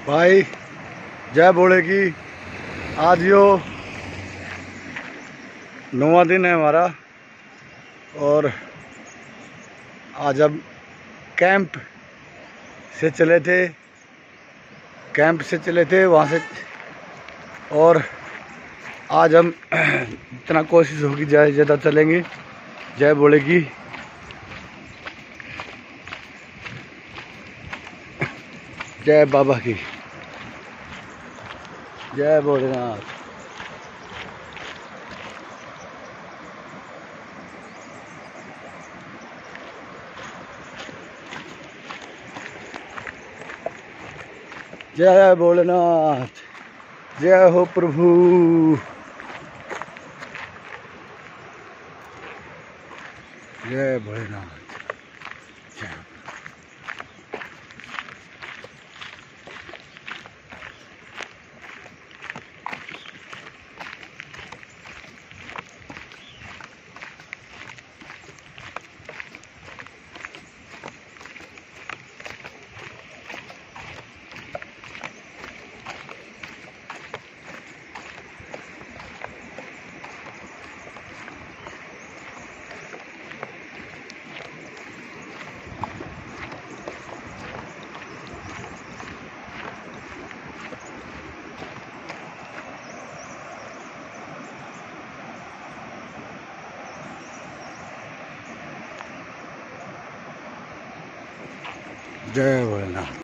भाई जय भोले की। आज यो 9वां दिन है हमारा और आज हम कैंप से चले थे वहाँ से। और आज हम इतना कोशिश होगी ज़्यादा चलेंगे। जय भोले की। जय बाबा की। जय भोलेनाथ। जय भोलेनाथ। जय हो प्रभु। जय भोलेनाथ। जय भोलेनाथ।